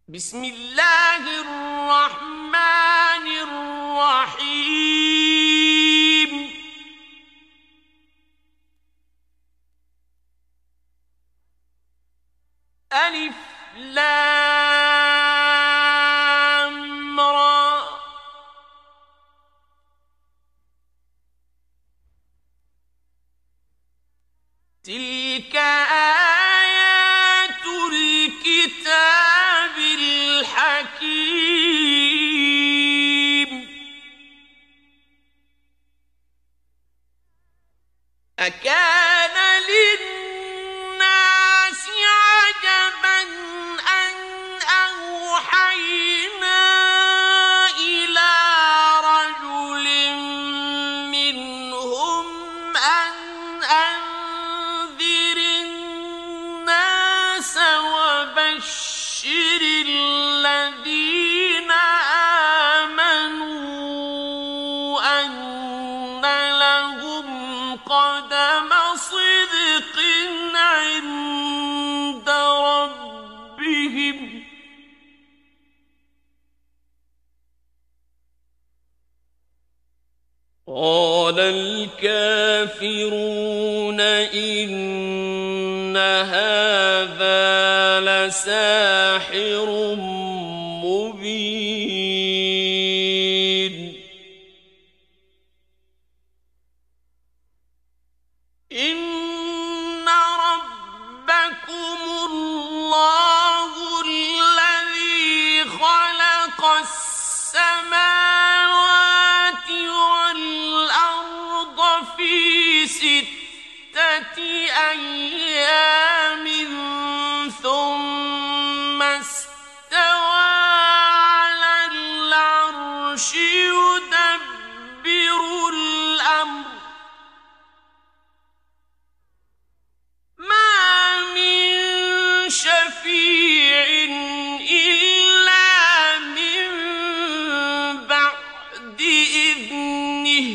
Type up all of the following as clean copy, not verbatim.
بسم الله الرحمن الرحيم ألف لام را تلك آيات الكتاب الحكيم أكان للناس عجبا أن أوحينا إلى رجل منهم أن أنذر الناس وبشر الذين آمنوا أن لهم قدم صدق عند ربهم قال الكافرون إن هذا لساحر مبين إن ربكم الله الذي خلق السماوات والأرض في 6 أيام ثم استوى على العرش يدبر الأمر ما من شفيع إلا من بعد إذنه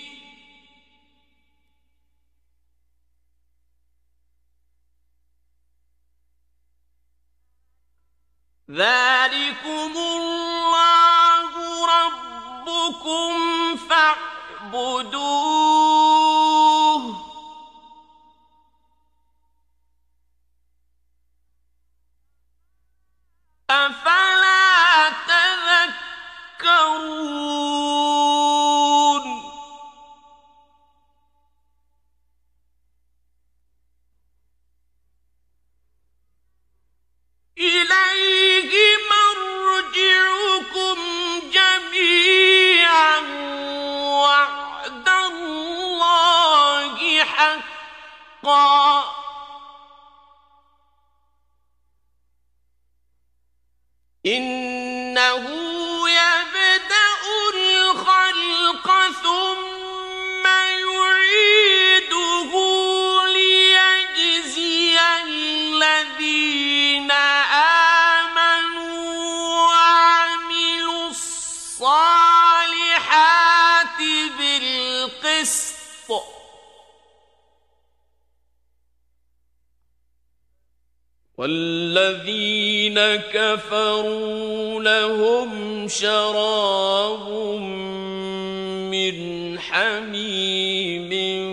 ذلكم الله ربكم فاعبدوه أفلا تذكرون إليه مرجعكم جميعا وعد الله حقا إنه يبدأ الخلق ثم يعيده ليجزي الذين آمنوا وعملوا الصالحات بالقسط والذين كفروا لهم شراب من حميم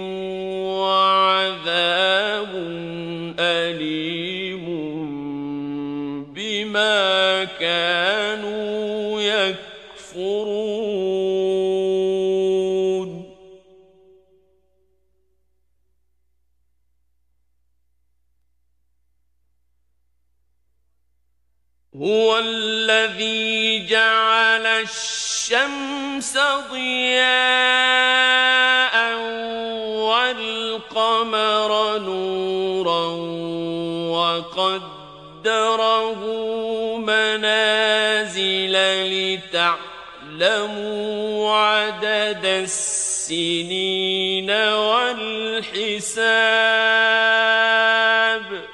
وعذاب أليم بما كانوا يكفرون هو الذي جعل الشمس ضياء والقمر نورا وقدره منازل لتعلموا عدد السنين والحساب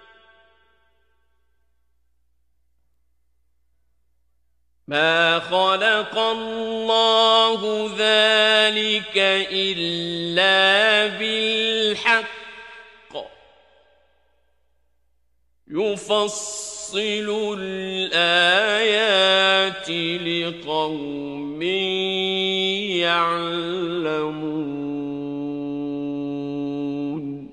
ما خلق الله ذلك إلا بالحق يفصل الآيات لقوم يعلمون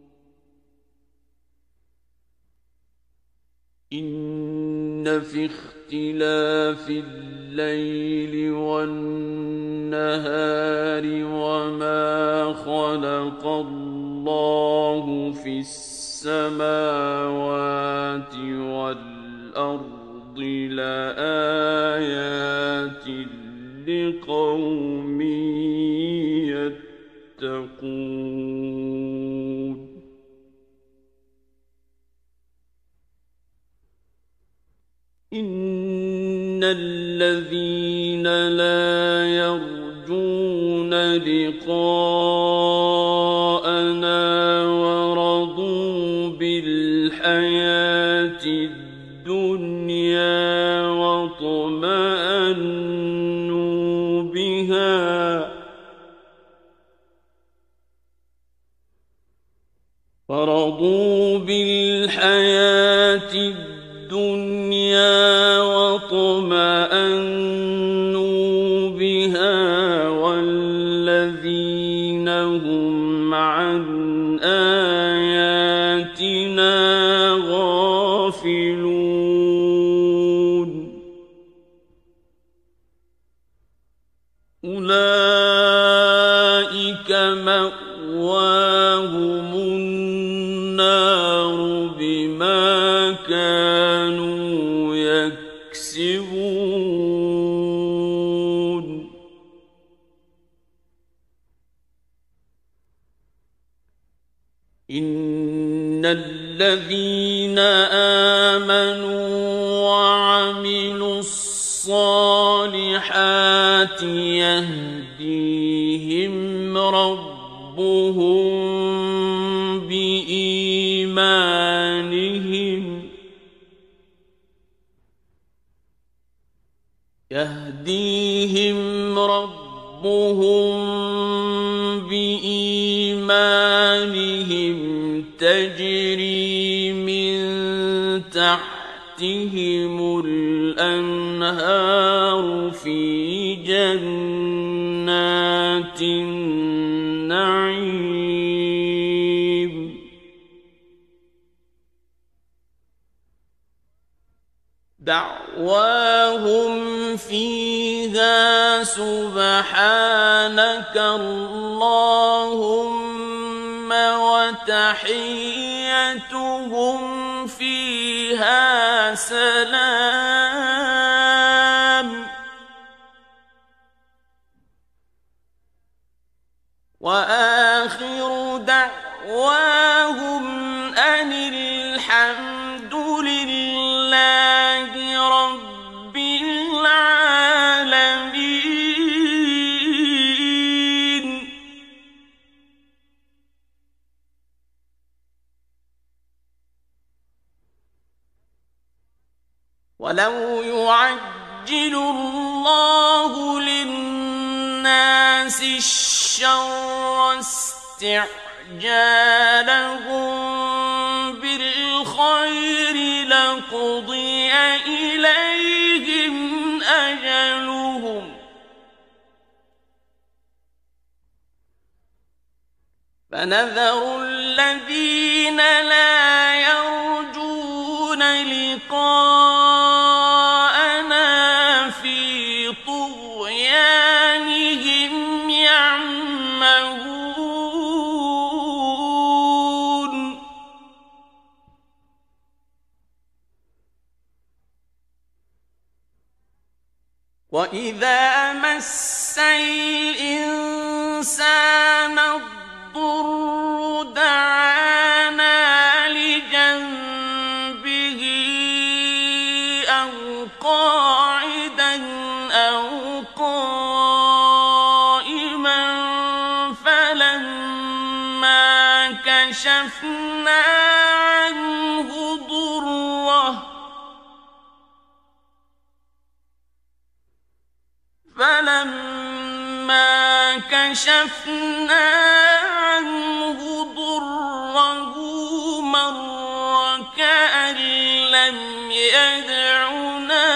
إن في اختلاف الليل والنهار وما خلق الله في السماوات والأرض لآيات لقوم يتقون إن الذين لا يرجون لقاءنا ورضوا بالحياة الدنيا واطمأنوا بها والذين هم عن آياتنا غافلون أولئك مأواهم النار بما كانوا يكسبون إن الذين آمنوا وعملوا الصالحات يهديهم ربهم بإيمانهم تجري من تحتهم الأنهار في جنات النعيم دعواهم فيها سبحانك اللهم وتحيتهم فيها سلام وآخر دعواهم أن الحمد لله رب العالمين ولو يعجل الله للناس الشر استعجالهم بالخير لقضي إليهم أجلهم فنذر الذين لا يرجون لقاءنا في طغيانهم يعمهون وإذا مس الإنسان الضر دعانا لجنبه أو قاعدا أو قائما فلما كشفنا عنه ضره مر كأن لم يدعنا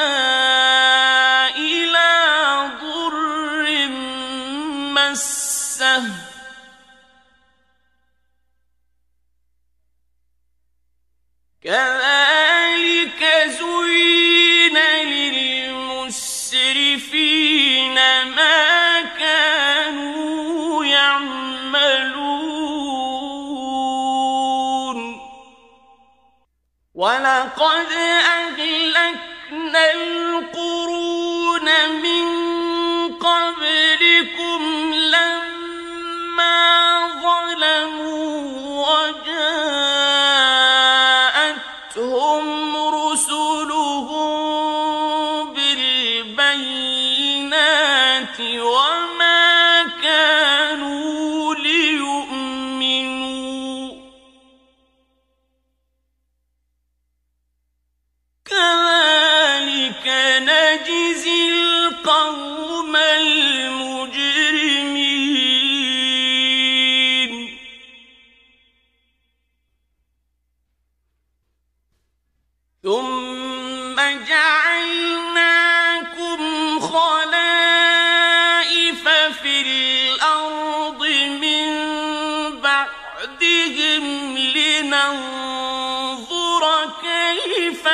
إلى ضر مسه كذلك زين للمسرفين ما كانوا يعملون ولقد أهلكنا القرون من قبلكم لما ظلموا وجاءتهم رسلهم بالبينات وما كانوا ليؤمنوا كذلك نجزي القوم المجرمين ثم جعلناكم خلائف في الأرض من بعدهم لننظر كيف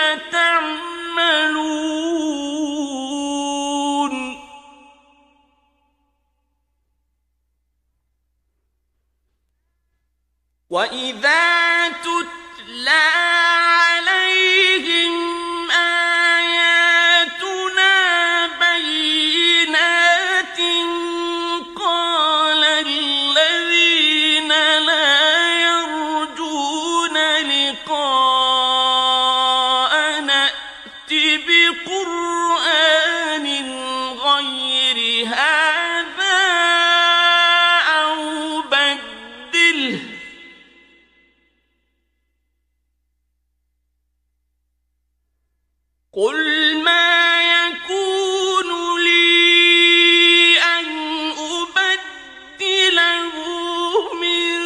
تعملون وإذا تتلى عليهم آياتنا بينات قال الذين لا يرجون لقاءنا ائت بقرآن غير هذا أو بدله قل ما يكون لي أن أبدله من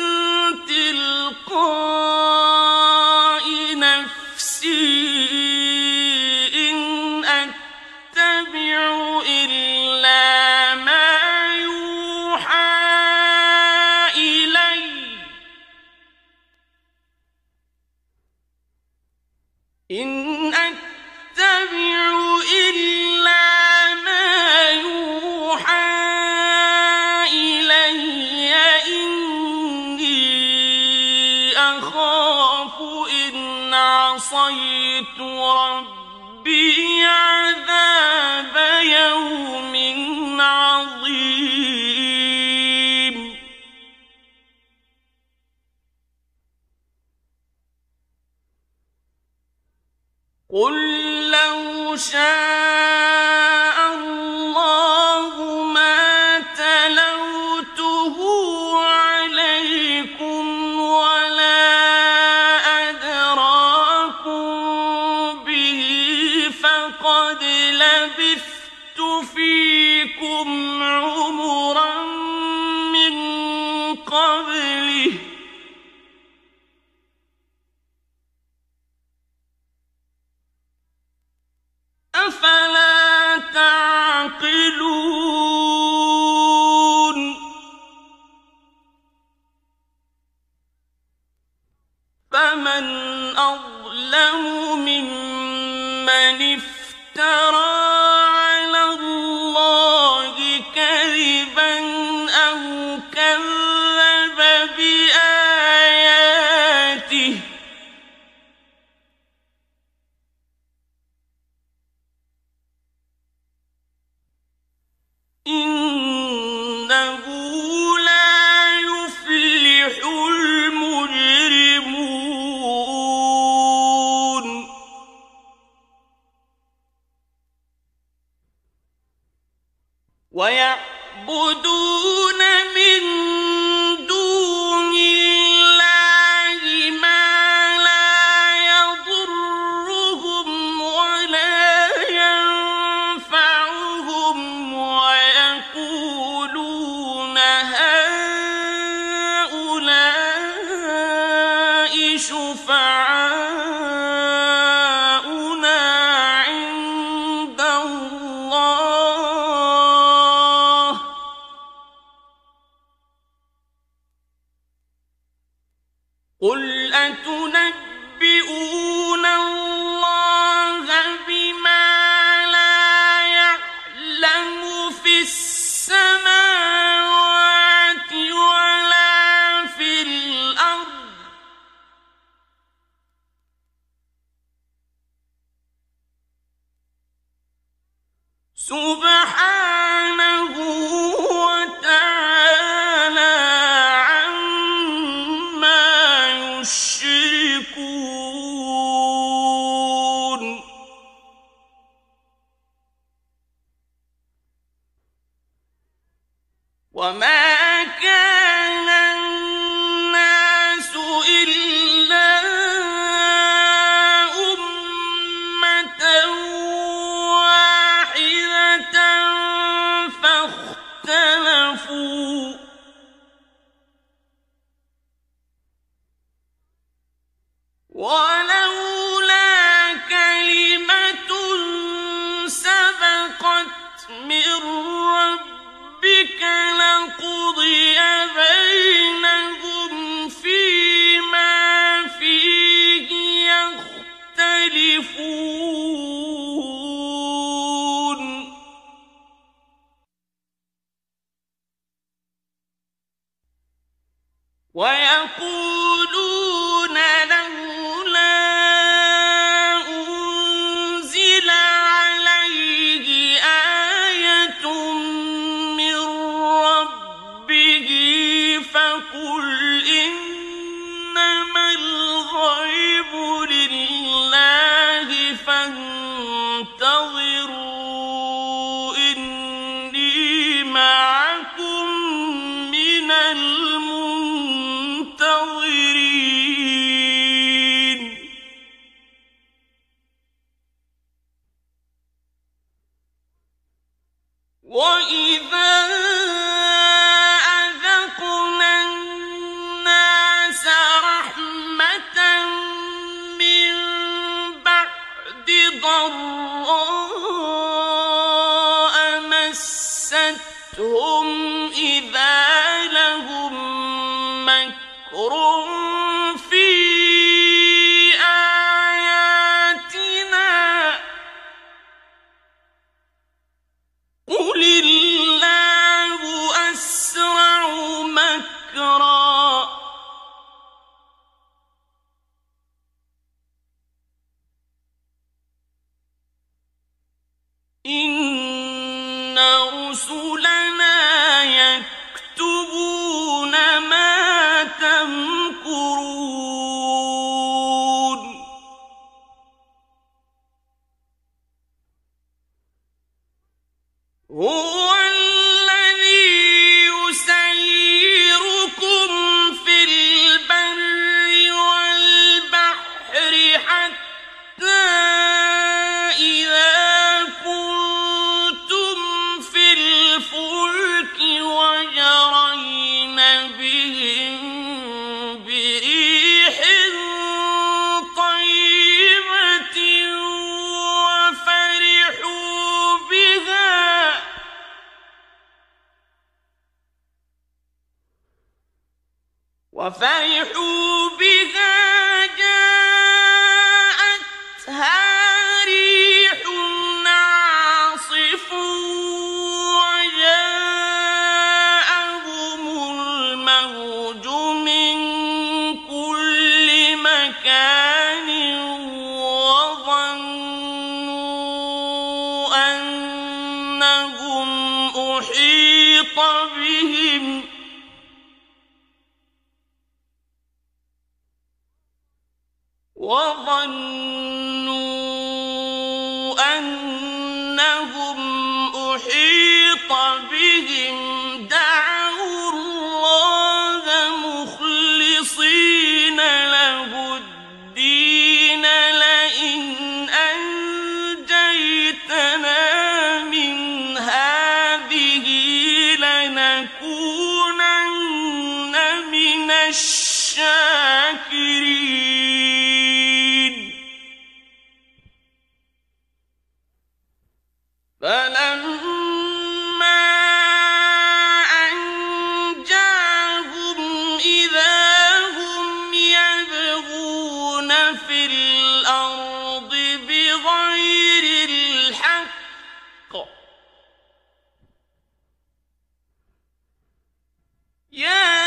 تلقاء نفسي إن أتبع إلا ما يوحى إلي إن أتبع إلا ما يوحى إلي إني أخاف إن عصيت ربي عذاب يوم عظيم قل لو شاء الله ما تلوته عليكم ولا أدراكم به فقد لبثت فيكم عمرا من قبله أفلا تعقلون فمن أظلم ممن افترى على الله كذبا أو كذب بآياته إنه لا يفلح المجرمون ويعبدون من دون الله ما لا يضرهم ولا ينفعهم ويقولون هؤلاء شفعاؤنا سبحانه وتعالى عما يشركون وما كان الناس إلا أمة واحدة فاختلفوا ولولا كلمة سبقت من ربك لقضي بينهم فيما فيه يختلفون ويقولون لولا أنزل عليه آية من ربه فقل إنما الغيب لله فانتظروا إني معكم من المنتظرين وإذا أذقنا الناس رحمة من بعد ضراء مستهم إذا لهم مكر في آياتنا قل الله أسرع مكرا إن رسلنا يكتبون ما تمكرون هو الذي يسيركم في البر والبحر حتى إذا كنتم في الفلك وجرين بهم بريح طيبة وفرحوا بها جاءتها ريح عاصف وجاءهم الموج من كل مكان وظنوا أنهم أحيط بهم دعوا الله مخلصين له الدين لئن أنجيتنا من هذه لنكونن من الشاكرين فلما أنجاهم إذا هم يبغون في الأرض بغير الحق يا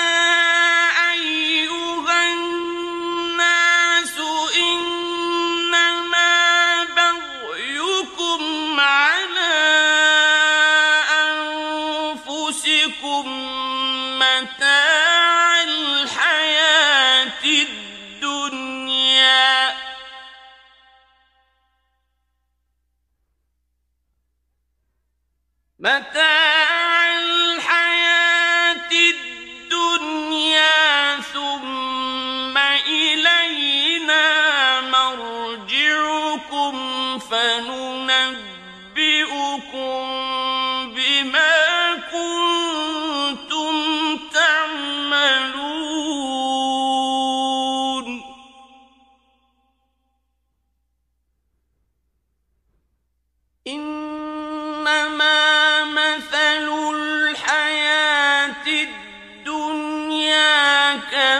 إنما بغيكم على متاع الحياة الدنيا ثم إلينا مرجعكم فننبئكم بما كنتم تعملون إنما مثل الحياة الدنيا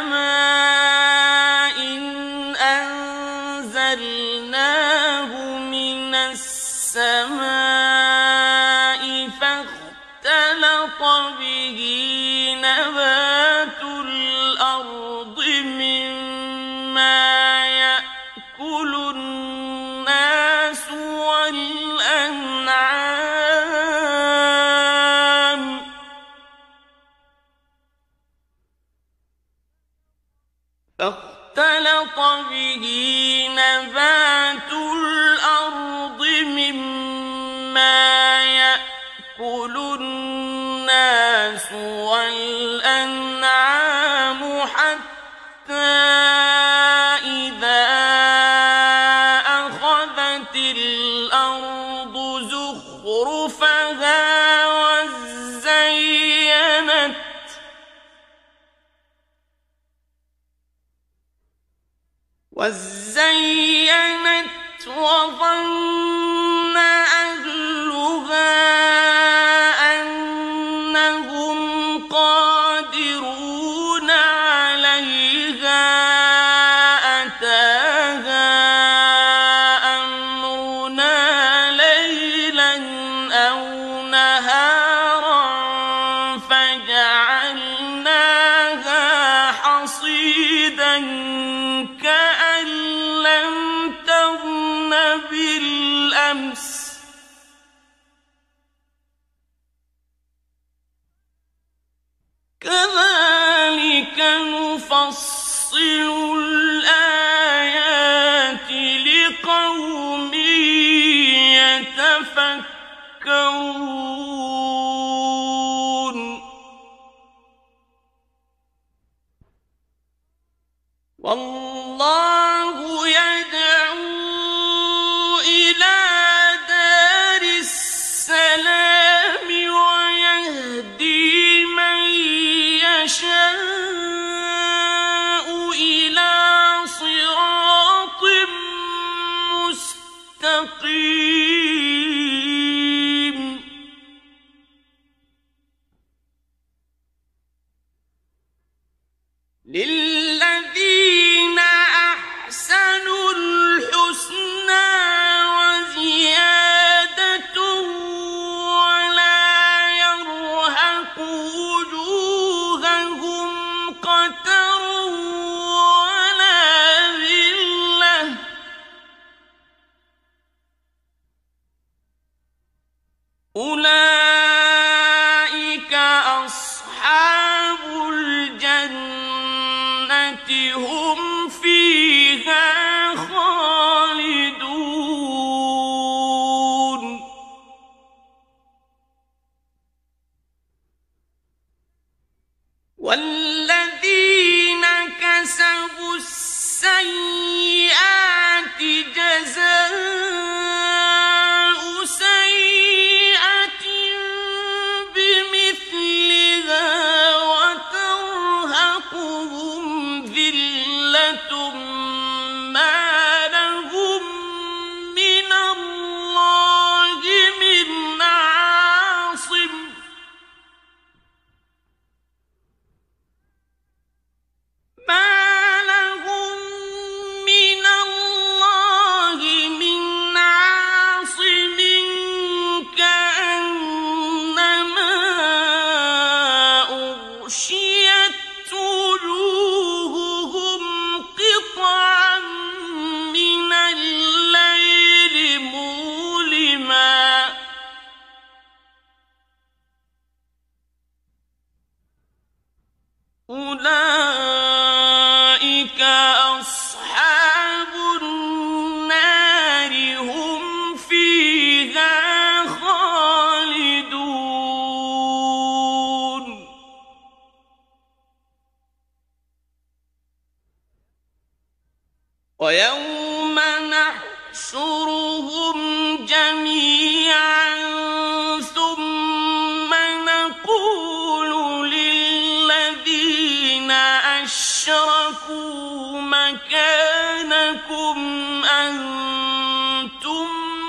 كماء أنزلناه من السماء فاختلط به نبات الأرض مما يأكل الناس والأنعام فاختلط به نبات الأرض مما يأكل الناس والأنعام حتى إذا أخذت الأرض زخرفها وزينت وظن أهلها أنهم قادرون عليها أتاها أمرنا ليلا أو نهارا فجعلناها حصيدا كأن لم تغن بالأمس كذلك نفصل الآيات لقوم يتفكرون والله يدعو إلى دار السلام ويهدي من يشاء إلى صراط مستقيم للذين أحسنوا الحسنى وزيادة ولا يرهق وجوههم قتر ولا ذلة أولئك أصحاب الجنة هم فيها خالدون والذين كسبوا السيئات جزاء سيئة بمثلها وترهقهم ذلة ما لهم من الله من عاصم ما لهم من الله من عاصم كأنما أغشيت وجوههم قطعا من الليل مظلما أولئك أصحاب النار هم فيها خالدون ويوم نحشرهم جميعا ثم نقول للذين أشركوا مكانكم أنتم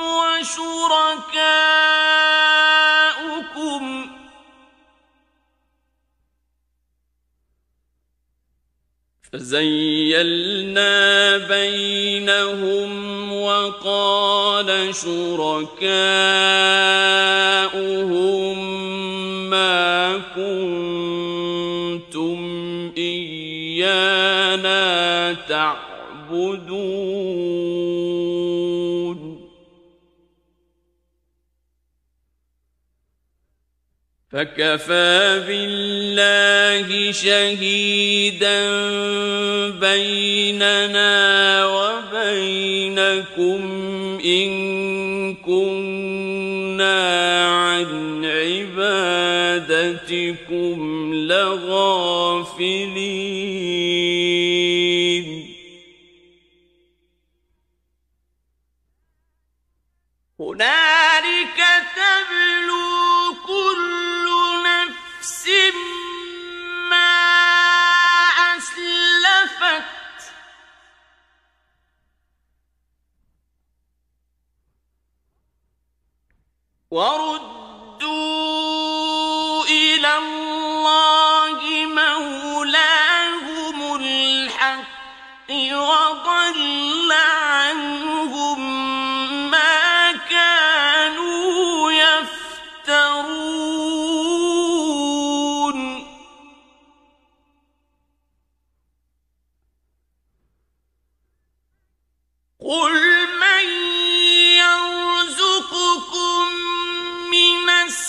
وشركاؤكم فزيلنا بينهم وقال شركاؤهم ما كنتم إيانا تعبدون فكفى بالله شهيدا بيننا وبينكم إن كنا عن عبادتكم لغافلين هنالك تبلو كل نفس ما أسلفت وردوا إلى الله مولاهم الحق وضل عنهم ما كانوا يفترون قل من يرزقكم من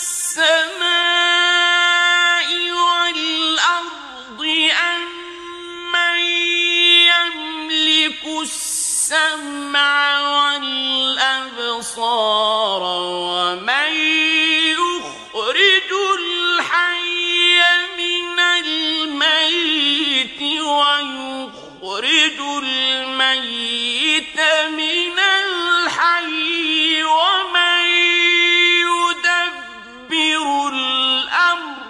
السماء والأرض أم من يملك السمع والأبصار ومن يخرج الحي من الميت ويخرج الميت من الحي ومن يدبر الأمر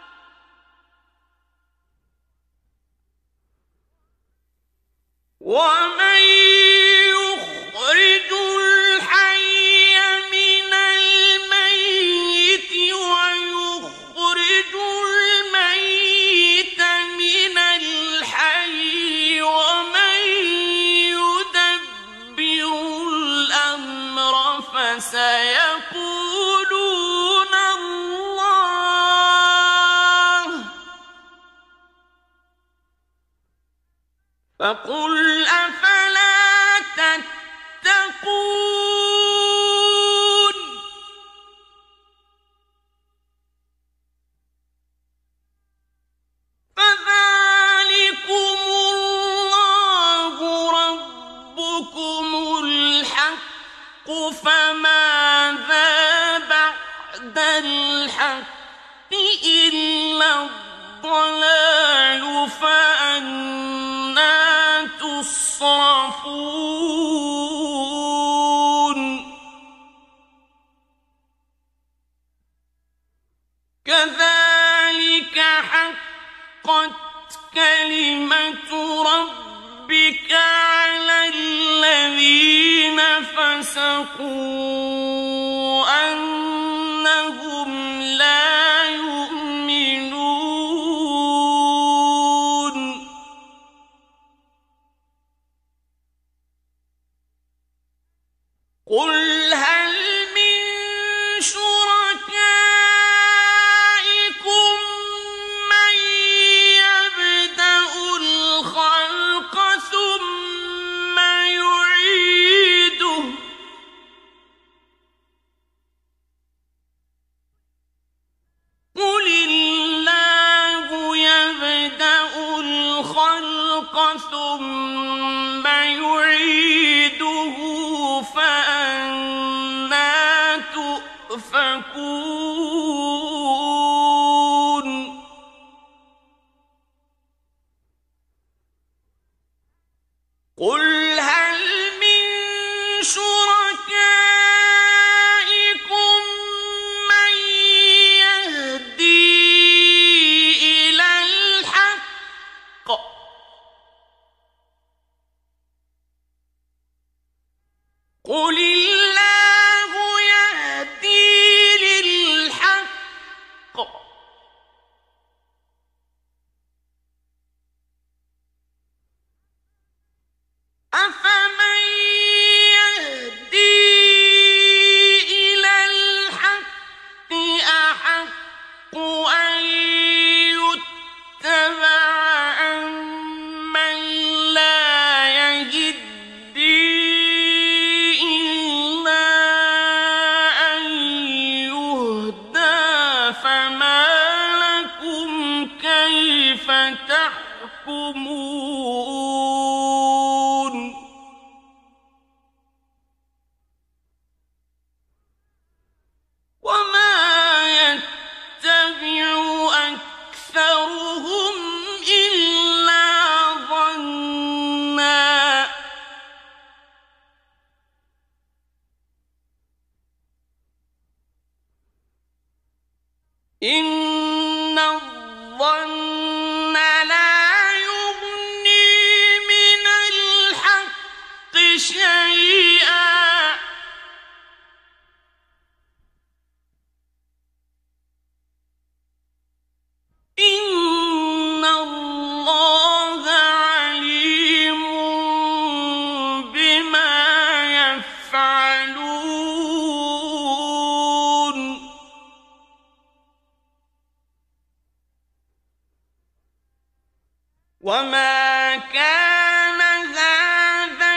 ومن يخرج الحي من الميت ويخرج الميت من الحي ومن يدبر الأمر فسيقولون الله فقل أفلا تتقون فذلكم الله ربكم الحق فماذا بعد الحق إلا الضلال فأنى تصرفون كذلك حقت كلمة ربك على الذين فسقوا أنهم لا يؤمنون قل هل من شركائكم من يبدأ الخلق ثم يعيده قل الله يبدأ الخلق ثم يعيده فأنى تؤفكون قل إن الظن لا يغني من الحق شيئا إن الله عليم بما يفعلون وما كان هذا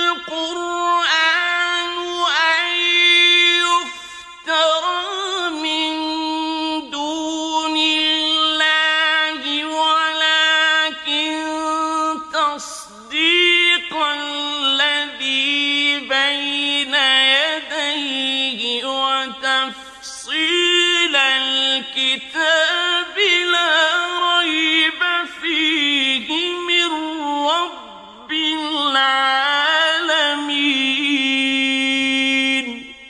القرآن أن يفترى من دون الله ولكن تصديق الذي بين يديه وتفصيل الكتاب لا ريب فيه من رب العالمين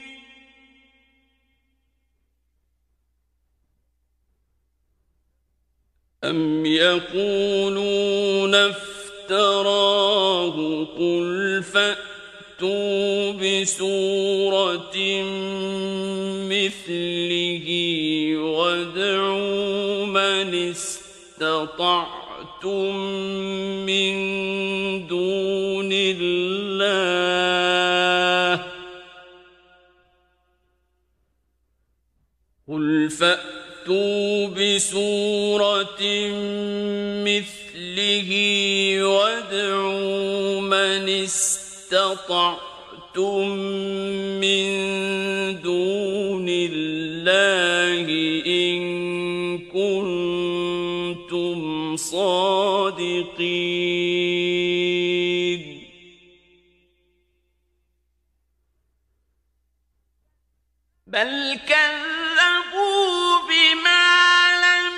أم يقولون افتراه قل فأتوا بسورة مثله وادعوا من استطعتم من دون الله قل فأتوا بسورة مثله وادعوا من استطعتم من دون الله إن كنتم صادقين بل كذبوا بما لم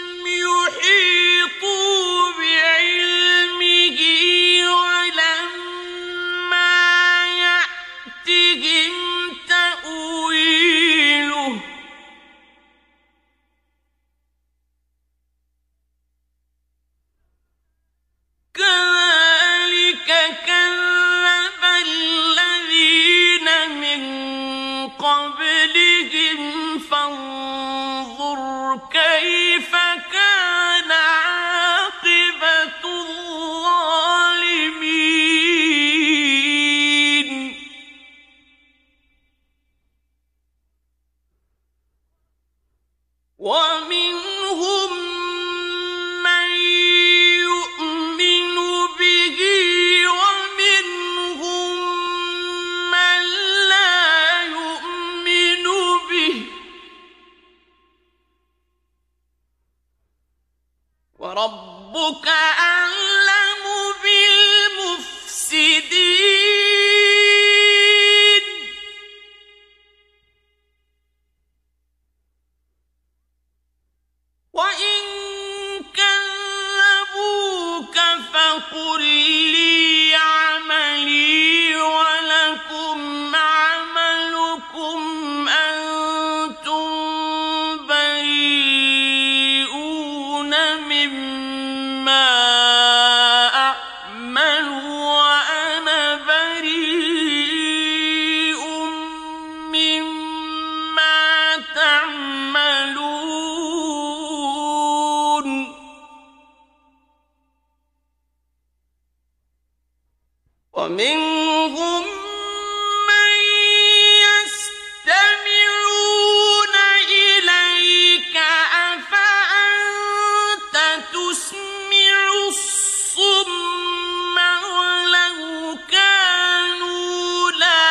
يحيطوا بعلمه ولما يأتهم تأويله كذلك كذب الذين من قبلهم فانظر كيف كان عاقبة الظالمين ومنهم من يؤمن به ومنهم من لا يؤمن به وربك أعلم بالمفسدين وإن كذبوك فقل لي عملي ولكم عملكم أنتم بريئون مما أعمل وأنا بريء مما تعملون ومنهم من يستمعون إليك أفأنت تسمع الصم ولو كانوا لا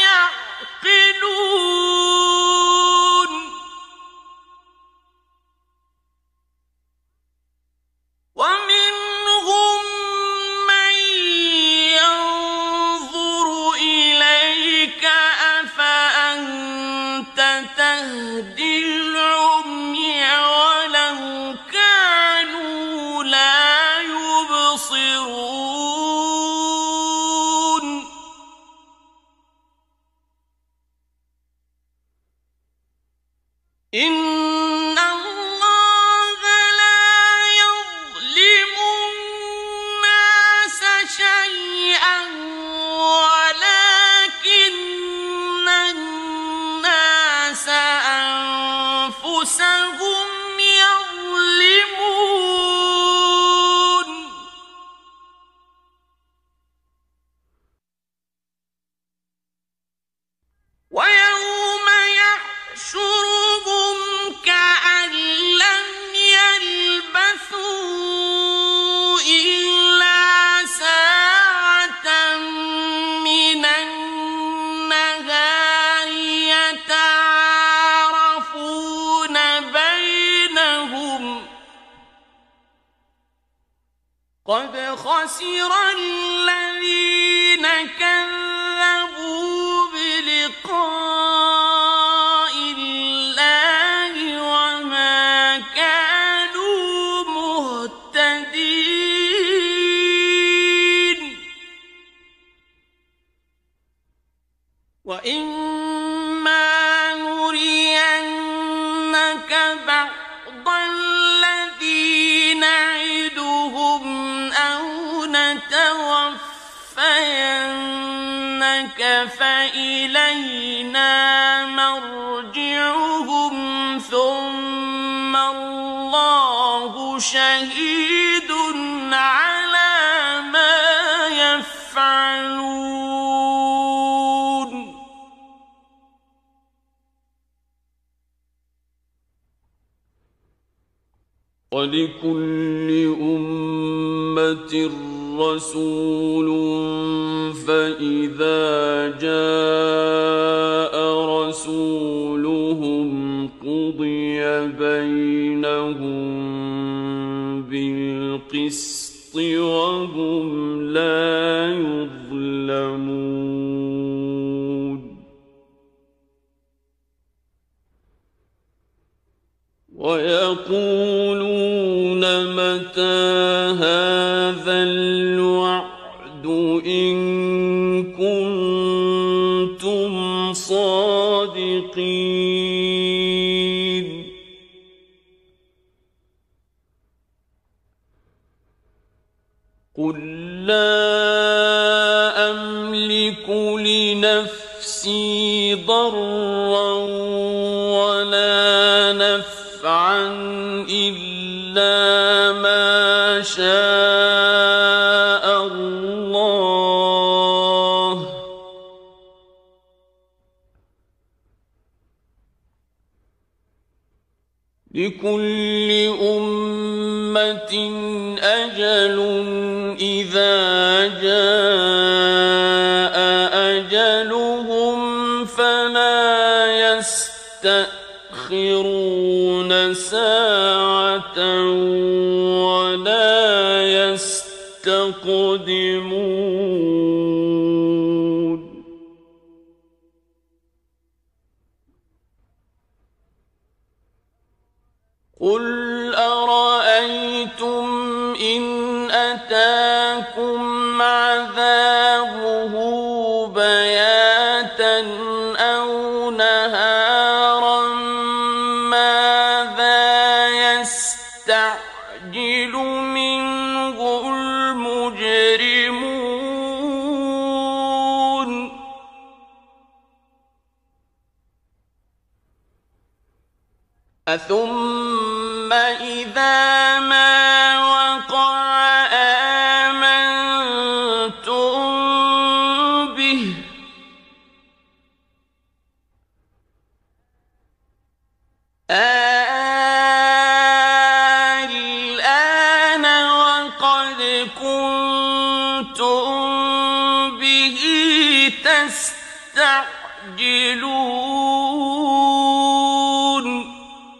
يعقلون ومنهم من ينظر إليك أفأنت تهدي العمي ولو كانوا لا يبصرون إن الله أنفسهم يظلمون ويوم يحشرهم كأن لم يلبثوا إلا ساعة من النهار يتعارفون بينهم قد خسر الذين كذبوا بلقاء الله وما كانوا مهتدين وإما نرينك بعض الذي نعدهم أو نتوفينك فإلينا مرجعهم ثم الله شهيد على ما يفعلون ولكل أمة رسول فإذا جاء رسولهم قضي بينهم بالقسط وهم لا يظلمون ويقولون متى هذا الوعد إن كنتم صادقين قل لا أملك لنفسي ضرا ولا نفعا إلا ما شاء الله لكل أمة أجل إذا جاء أجلهم فلا يستأخرون ساعة ولا يستقدمون قل أرأيتم إن أتاكم عذابه بياتا أو نهارا ماذا يستعجل منه المجرمون أثم إذا ما وقع آمنتم به الآن وقد كنتم به تستعجلون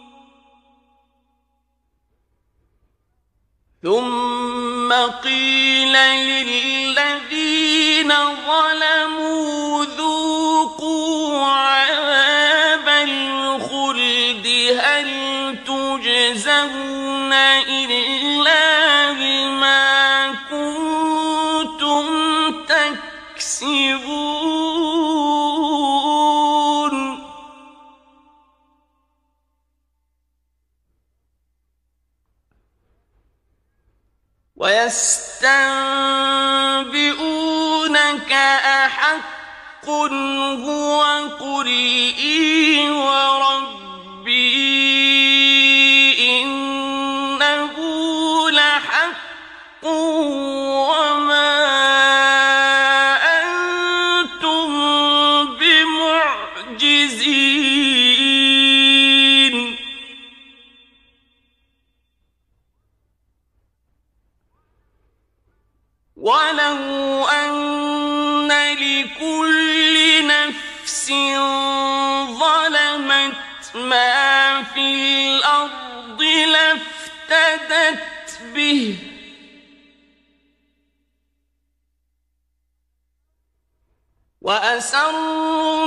ثم قيل للذين ظلموا ذوقوا عذاب الخلد هل تجزون إلا بما كنتم تكسبون ويستنبئونك أحق هو قل إي وربي ولو أن لكل نفس ظلمت ما في الأرض لافتدت به وأسروا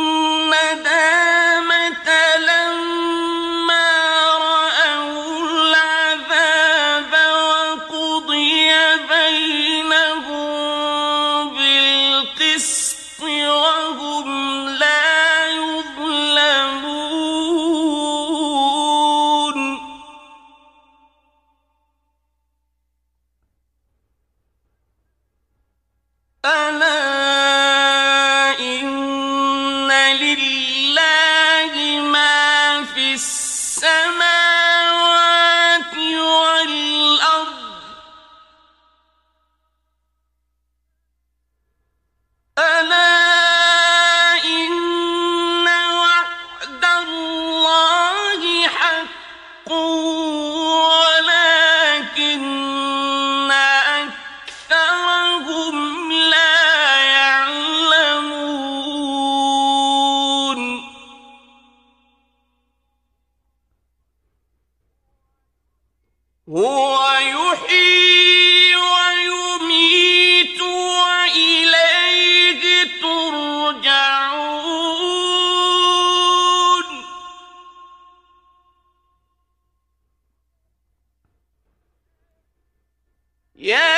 الندامة لما رأوا العذاب وقضي بينهم بالقسط وهم لا يظلمون ألا السماوات والأرض ألا إن وعد الله حق ولكن أكثرهم لا يعلمون هو يحيي ويميت وإليه ترجعون يا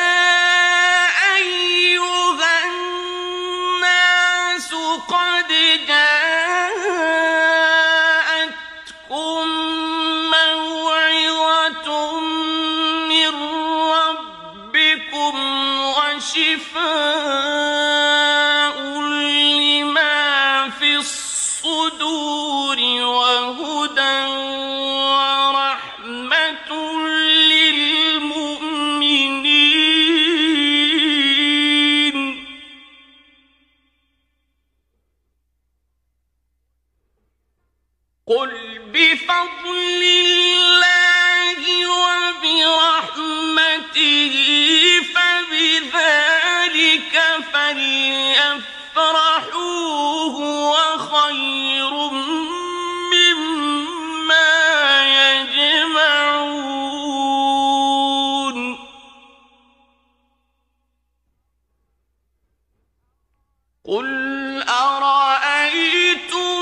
أيها الناس قد جاءتكم شفاء لما في الصدور وهدى ورحمة للمؤمنين قل بفضل الله وبرحمته فبذلك فليفرحوا هو خير مما يجمعون قل أرأيتم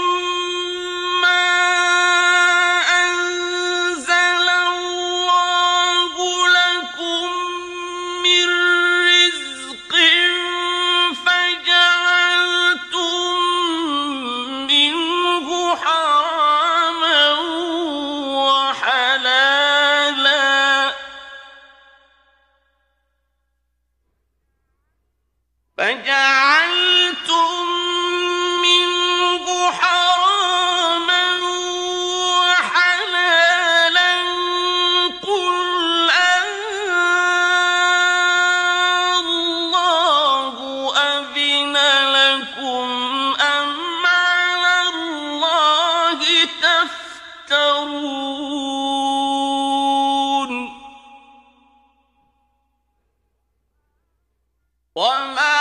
فجعلتم منه حراما وحلالا قل الله أذن لكم أم على الله تفترون وما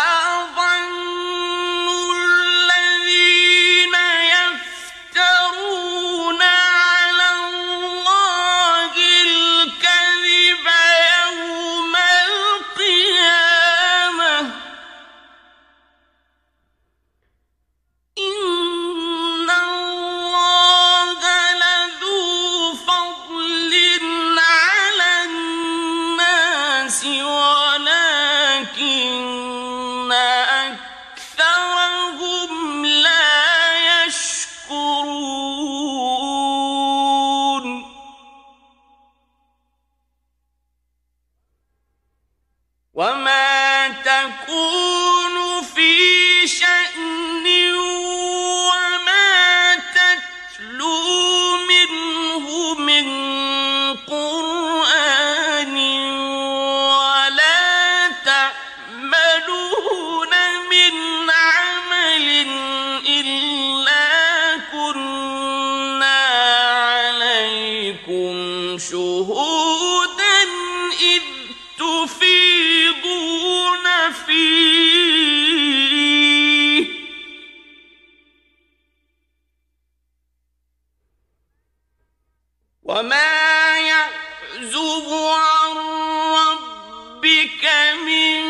وما تكون في شأن وما تتلو منه من قرآن ولا تعملون من عمل إلا كنا عليكم شهودا إذ تفيضون وما يعزب عن ربك من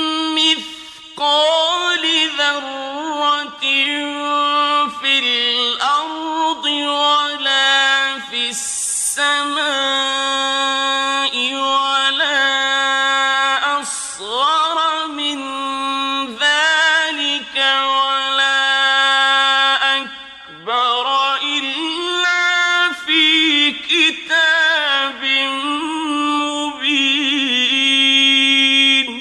مثقال ذرة في الأرض ولا في السماء ولا أصغر من ذلك ولا أكبر إلا في كتاب مبين.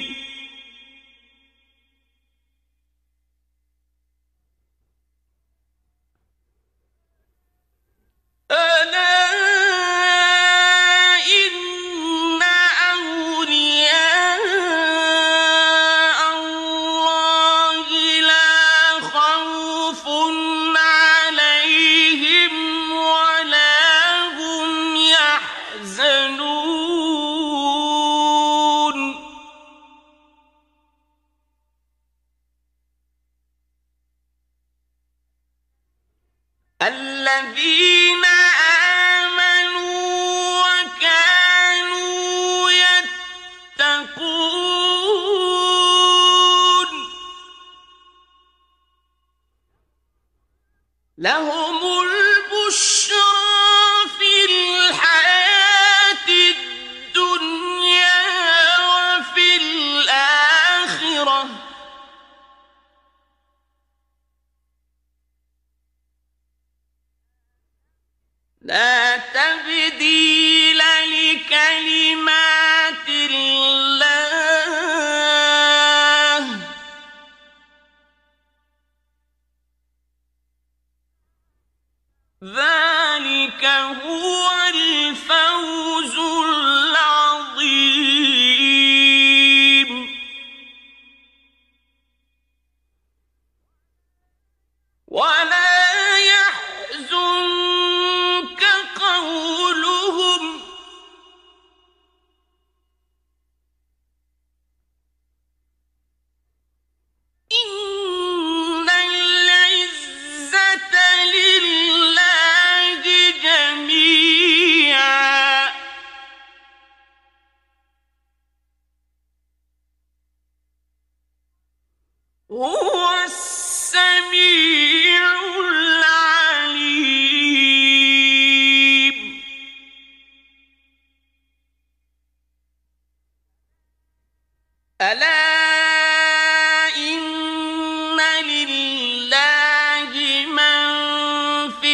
ألا إن أولياء الله لا خوف عليهم ولا هم يحزنون. الذين آمنوا وكانوا يتقون لهم البشرى في الحياة الدنيا وفي الآخرة لا تبديل لكلمات الله ذلك هو الفوز العظيم. ولا يحزنك قولهم إن العزة لله جميعا هو السميع العليم. ألا إن لله من في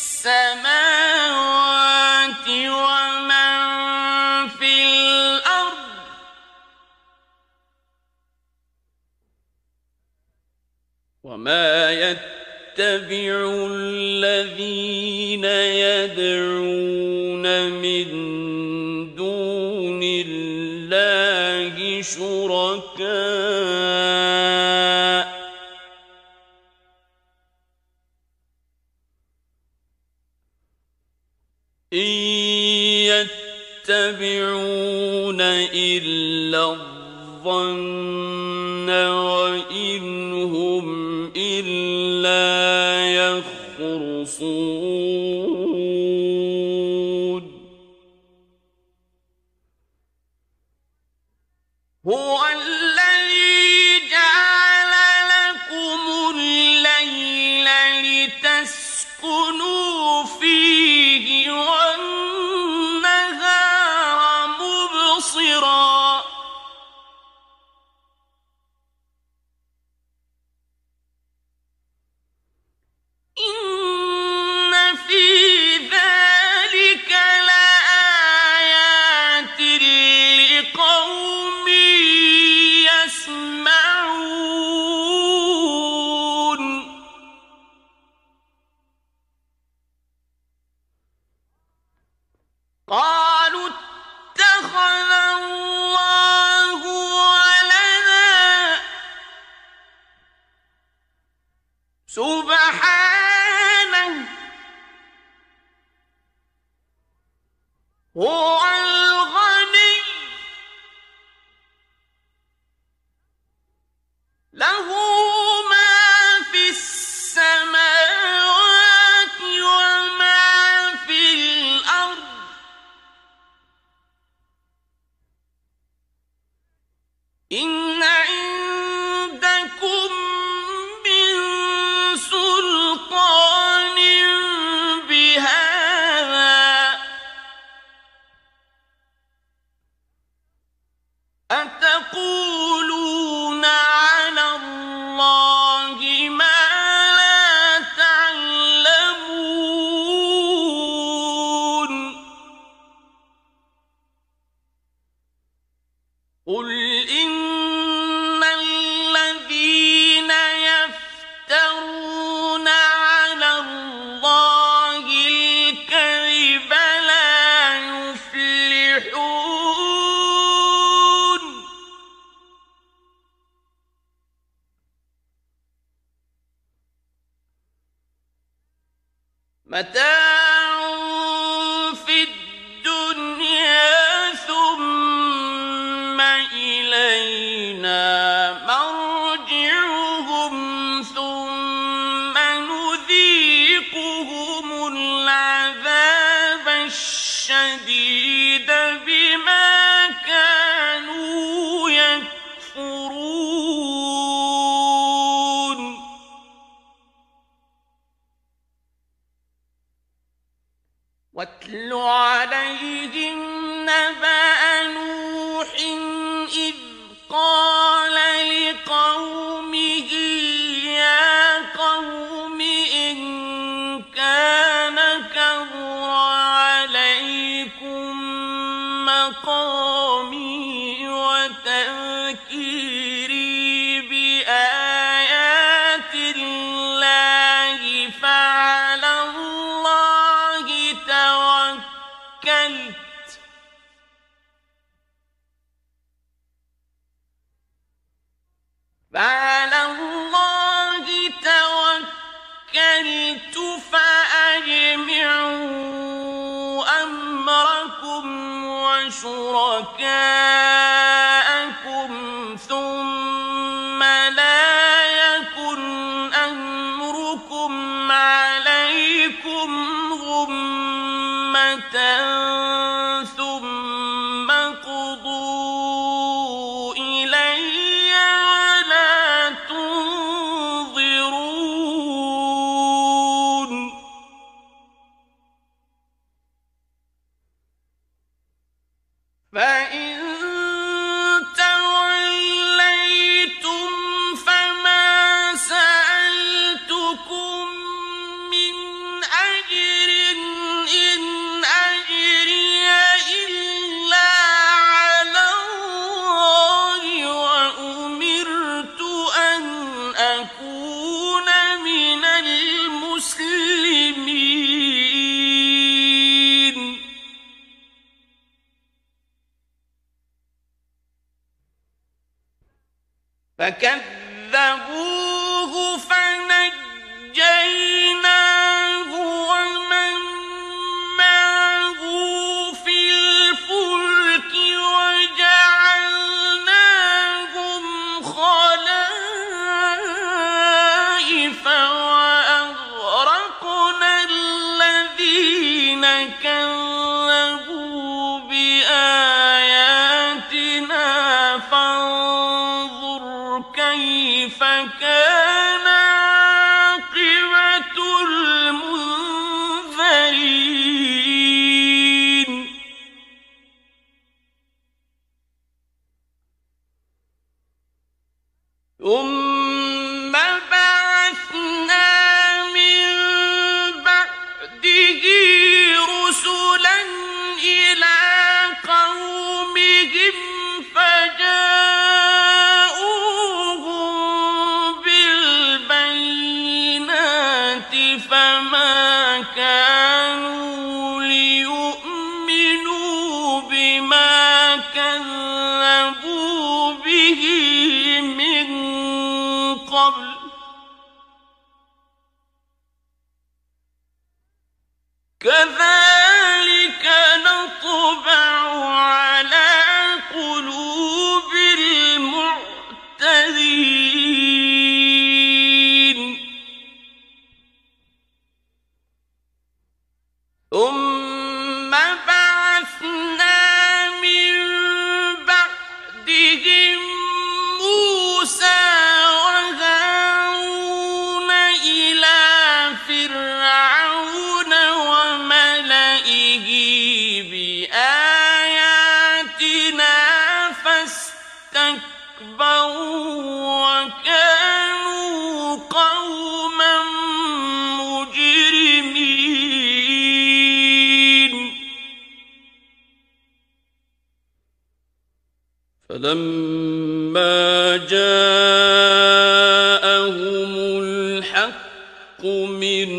السماوات ومن في الأرض وما يتبع الذين يدعون من دون الله شركاء إن يتبعون إلا الظن وإن هم إلا يخرصون. هو الذي جعل لكم الليل لتسكنوا فيه والنهار مبصرا إن في ذلك لآيات لقوم يسمعون. قالوا اتخذ الله ولدا سبحانه هو الغني له ما في السماوات وما في الأرض واتل عليهم نبأ نوح إذ قال لقومه يا قوم إن كان كبر عليكم مقامي وتذكيري بآيات الله فعلى الله توكلت فأجمعوا أمركم وشركاءكم ثم لا يكن أمركم عليكم غمة ثم قضوا إلي ولا تنظرون فإن توليتم فما سألتكم من أجر إن أجري إلا على الله وأمرت أن أكون من المسلمين فكذبوه فنجيناه ومن معه في الفلك وجعلناهم خلائف وأغرقنا الذين كذبوا بآياتنا فانظر كيف كان عاقبة المنذرين ثم بعثنا من بعده رسلا إلى قومهم فجاءوهم بالبينات فما كانوا ليؤمنوا بما كذبوا به من قبل كذلك نطبع على قلوب المعتدين ثم بعثنا من بعدهم موسى وهارون إلى فرعون وملئه بآياتنا فاستكبروا وكانوا قوما مجرمين فلما جاءهم الحق من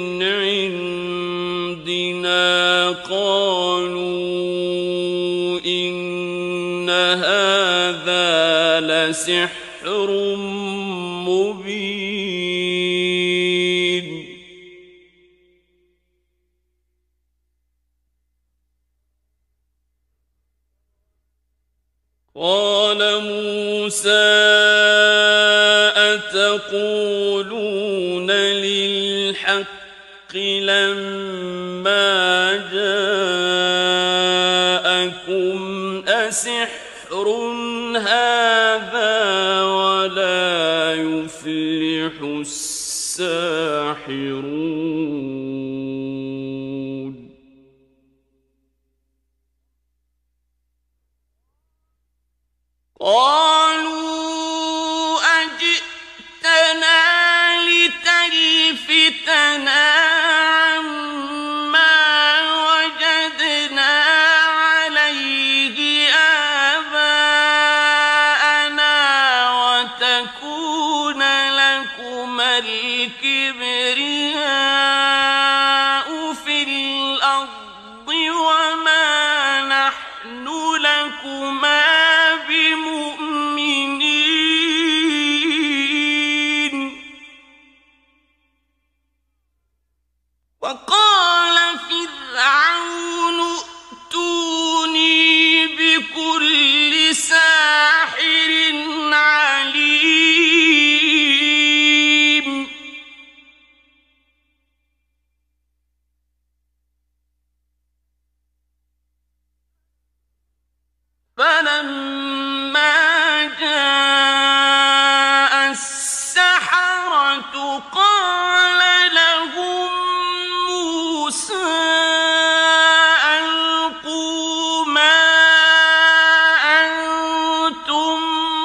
عندنا قالوا إن هذا لسحر مبين قال موسى أتقولون للحق لما جاءكم أسحر هذا ولا يفلح الساحرون قالوا أجئتنا لتلفتنا عما وجدنا عليه آباءنا وتكون لكما الكبرياء في الأرض وما نحن لكما بمؤمنين. وقال فرعون ائتوني بكل ساحر عليم. فلما جاء السحرة قال لهم موسى ألقوا ما أنتم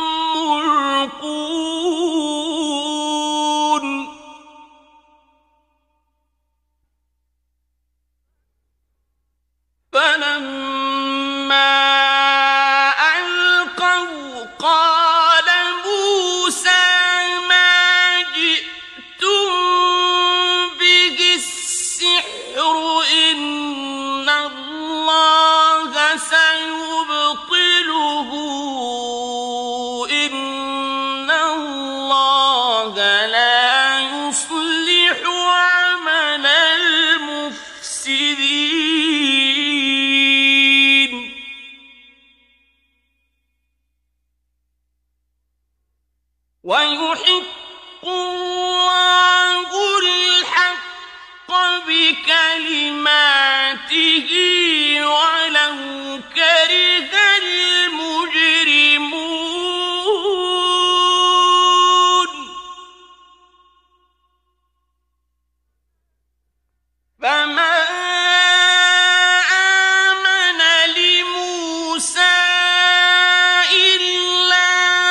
ملقون. فلما ألقوا قال موسى ما جئتم به السحر إن الله سيبطله إن الله لا يصلح عمل المفسدين. ويحق الله الحق بكلماته ولو كره المجرمون. فما آمن لموسى إلا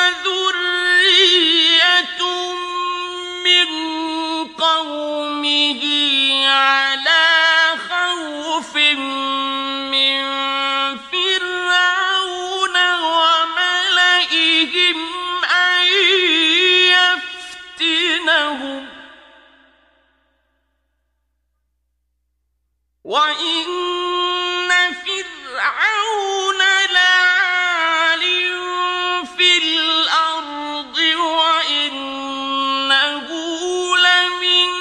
ذرية من قومه على خوف من فرعون وملئهم أن يفتنهم. وإن فرعون لعال في الأرض وإنه لمن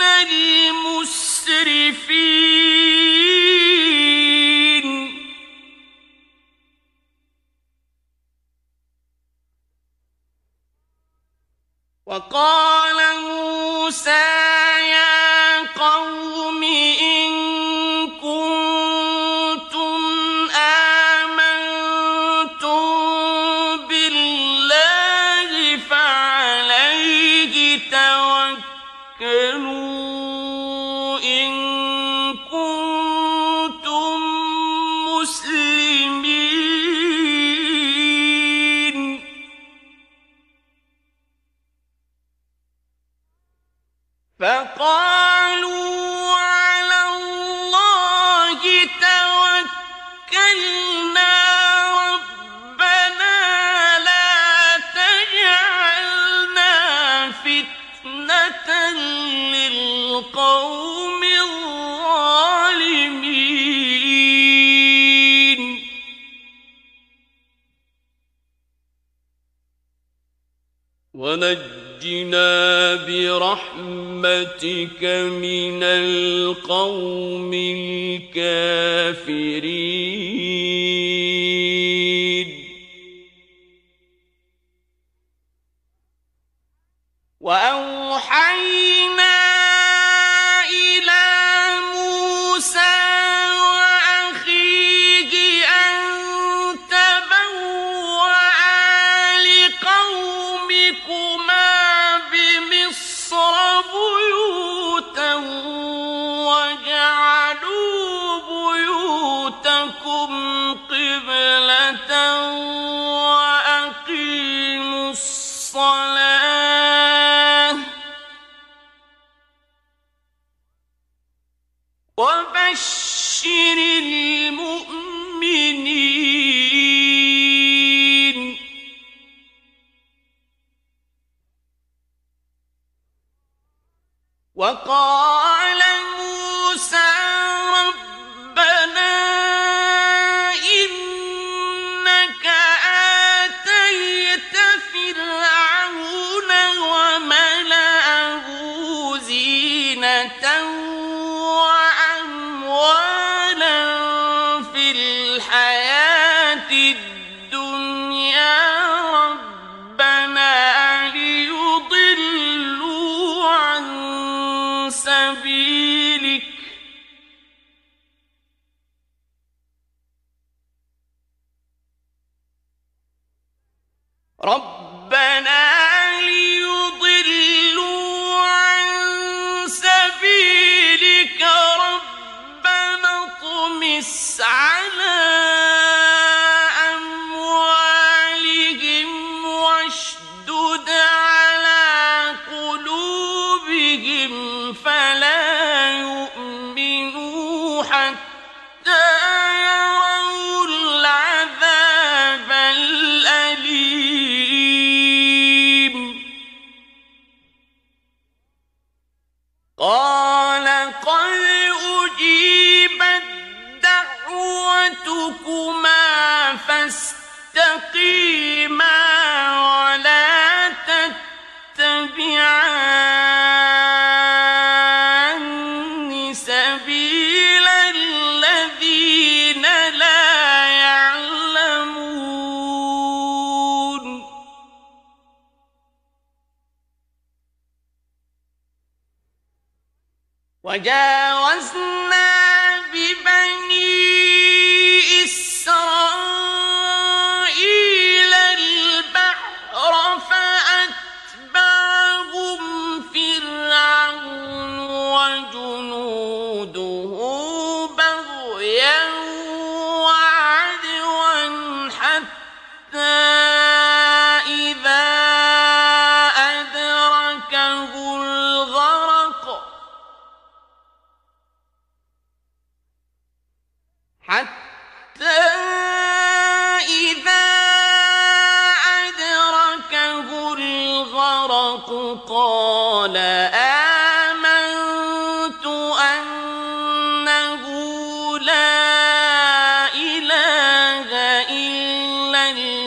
المسرفين. وقال موسى يا قوم إن كنتم آمنتم بالله فعليه توكلوا إن كنتم مسلمين. فقالوا على الله توكلنا ربنا لا تجعلنا فتنة للقوم الظالمين. ونجنا برحمتك من القوم الكافرين. وأوحينا إلى موسى وأخيه أن تبوأ لقومكما بمصر بيوتا واجعلوا بيوتكم وقال موسى ربنا إنك آتيت فرعون وملأه زينة وأموالا في الحياة الدنيا ربنا ليضلوا عن سبيلك ربنا اطمس على أموالهم واشدد على قلوبهم فلا يؤمنوا حتى يروا العذاب الأليم قال قد أجيبت دعوتكما فاستقيما ولا تتبعان سبيل الذين لا يعلمون وجاوزنا ببني إسرائيل البحر فأتبعهم فرعون وجنوده بغيا وعدوا حتى إذا أدركه الغرق قال آمنت أنه لا إله إلا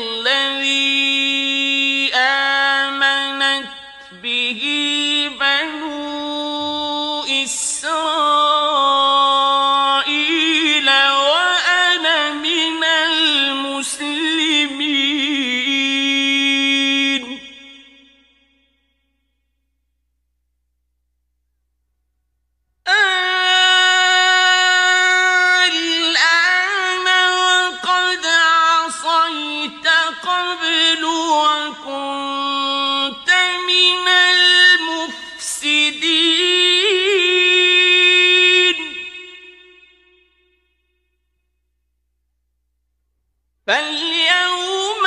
الذي آمنت به بنو إسرائيل وأنا من المسلمين الآن وقد عصيت قبل وكنت من المفسدين فاليوم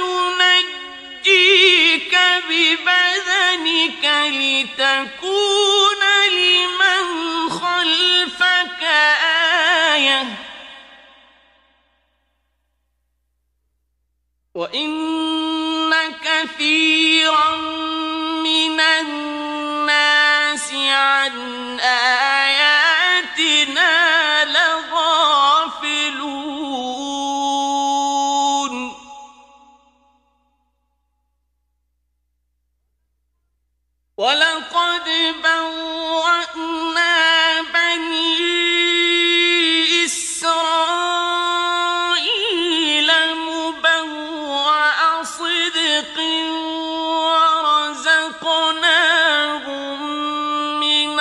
ننجيك ببدنك لتكون لمن خلفك آية وإن كثيرا من الناس عن آياتنا لغافلون ولقد بوأنا بني إسرائيل مبوأ صدق ورزقناهم من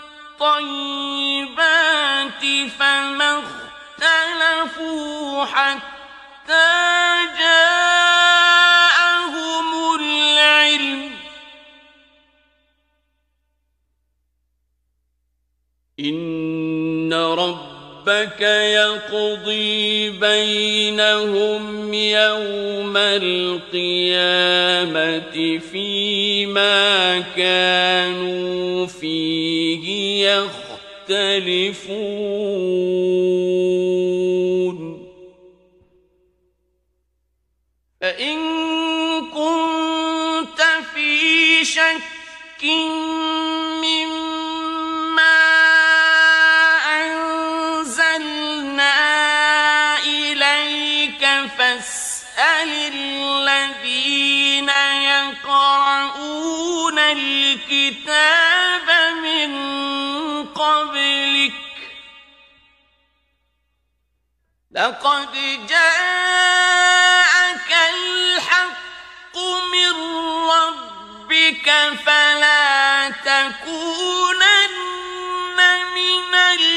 الطيبات فما اختلفوا حتى جاءهم العلم إن ربك يقضي بينهم يوم القيامة فيما كانوا فيه يختلفون فإن كنت في شك مما فاسأل الذين يقرؤون الكتاب من قبلك لقد جاءك الحق من ربك فلا تكونن من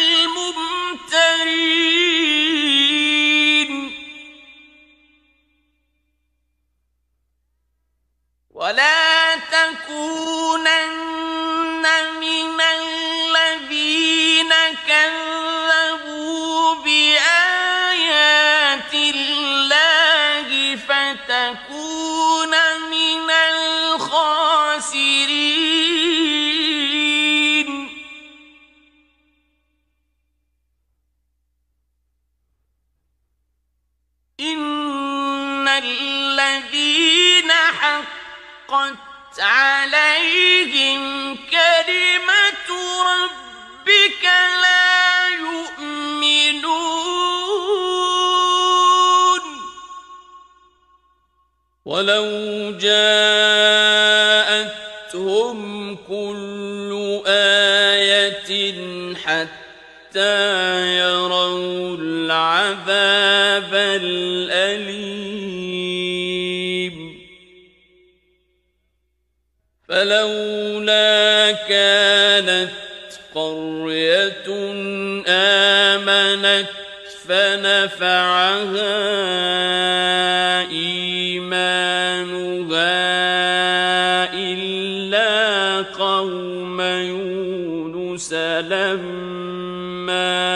الممترين ولا تكونن من الذين كذبوا بآيات الله فتكون من الخاسرين إن الذين حقت عليهم كلمة ربك لا يؤمنون ولو جاءتهم كل آية حتى يروا العذاب الأليم فلولا كانت قرية آمنت فنفعها إيمانها إلا قوم يونس لما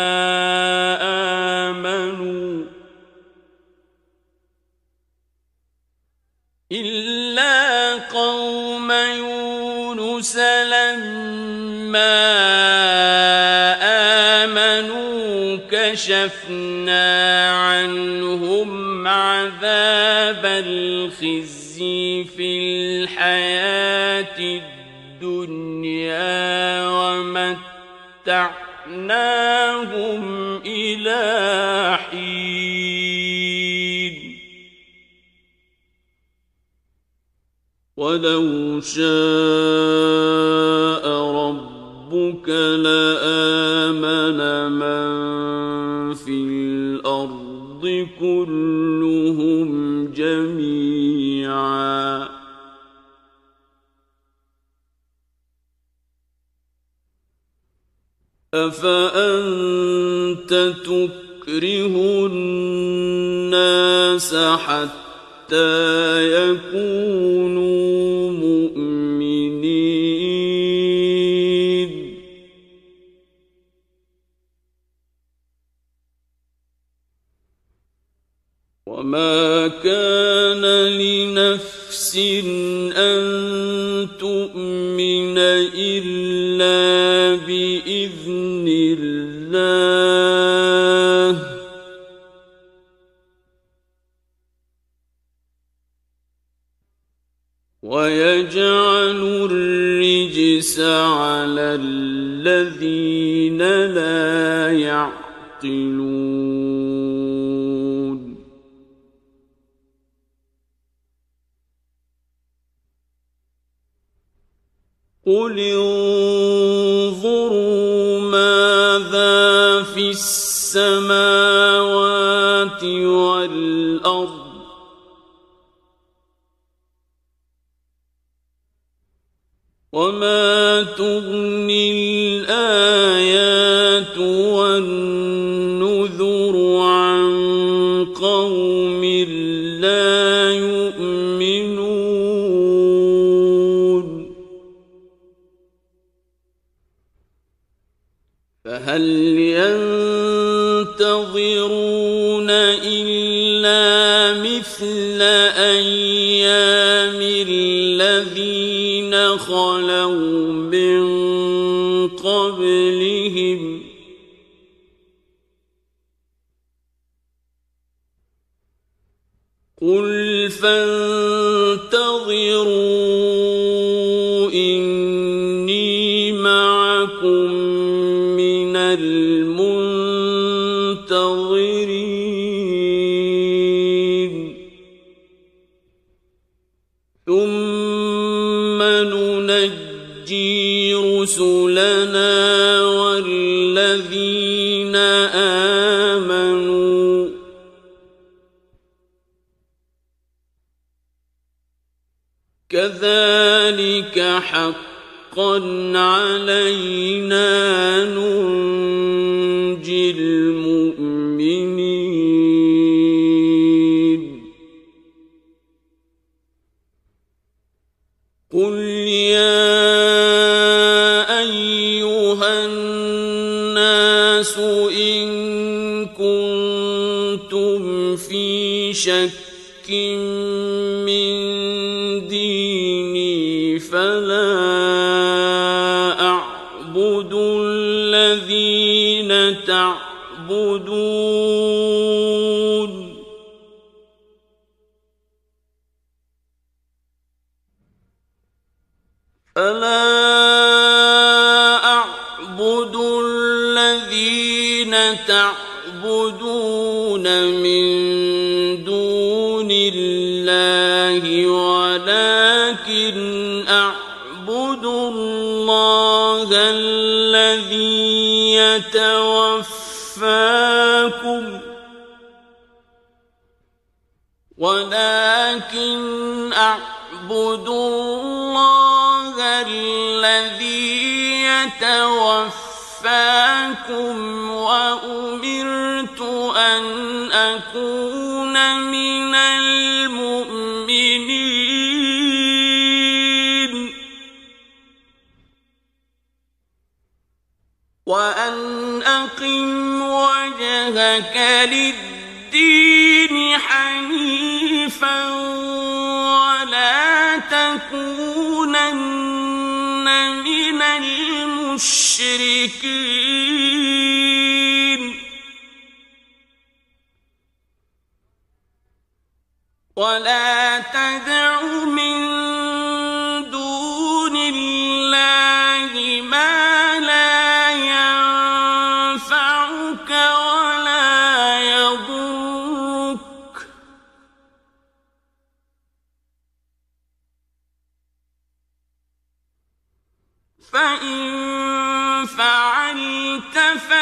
آمنوا كشفنا عنهم عذاب الخزي في الحياة الدنيا ومتعناهم إلى حين ولو شاء ربك لآمن من في الأرض كلهم جميعا أفأنت تكره الناس حتى يكونوا مؤمنين وما كان لنفس أن تؤمن إلا بإذن الله ويجعل الرجس على الذين لا يعقلون قل انظروا ماذا في السماوات والأرض وما تغني الآيات والنذر عن قوم لا يؤمنون فهل ينتظرون إلا مثل أيام الذين خلوا من قبلهم قل فانتظروا إني معكم من المنتظرين رسلنا والذين آمنوا كذلك حقا علينا ننجي المؤمنين قل يا أيها الناس إن كنتم في شك من ديني فلا أعبد الذين تعبدون من دون الله ولكن أعبد الله الذي يتوفاكم وأمرت أن أكون من المؤمنين وأن أقم وجهك للدين حنيفا ولا تكونن من المشركين ولا تدع من دون الله ما لا ينفعك ولا يضرك فإن فعلت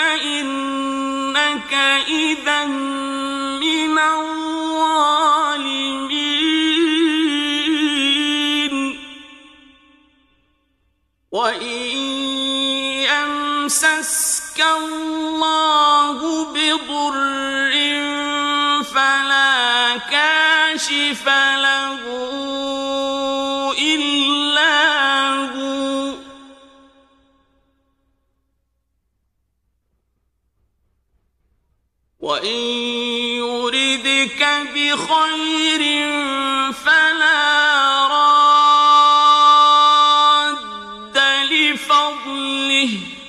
فإنك إذا من الظالمين وإن يمسسك الله بضر فلا كاشف له إلا هو وإن يردك بخير فلا راد لفضله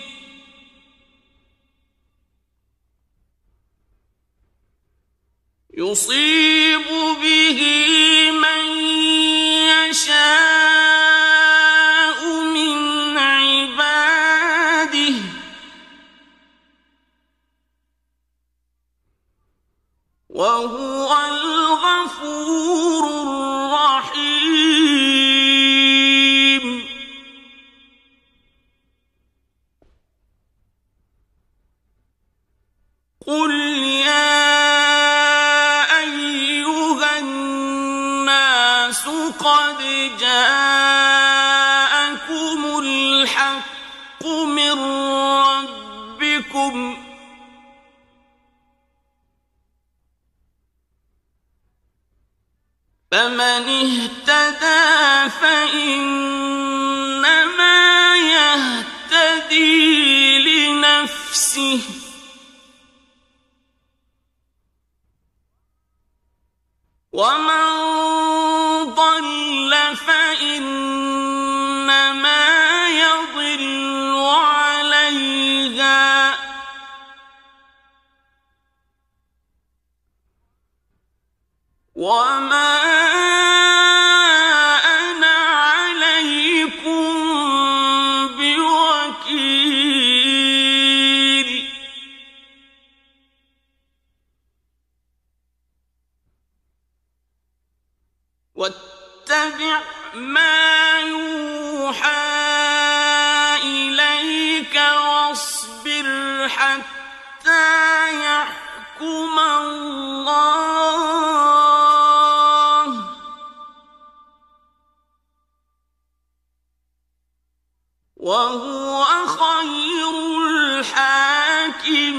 يصيب به من يشاء من عباده وهو الغفور الرحيم قل يا أيها الناس قد جاءكم الحق من ربكم فمن اهتدى فإنما يهتدي لنفسه ومن ضل فإنما يضل عليها وما أنا عليكم بوكيل واتبع ما يوحى إليك واصبر حتى يحكم الله وهو خير الحاكمين.